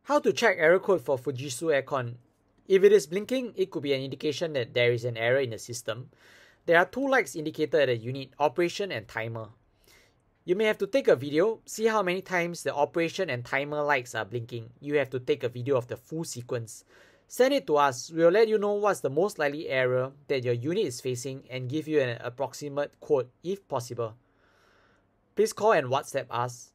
How to check error code for Fujitsu Aircon? If it is blinking, it could be an indication that there is an error in the system. There are two lights indicated at the unit, operation and timer. You may have to take a video, see how many times the operation and timer lights are blinking. You have to take a video of the full sequence. Send it to us, we'll let you know what's the most likely error that your unit is facing and give you an approximate code if possible. Please call and WhatsApp us.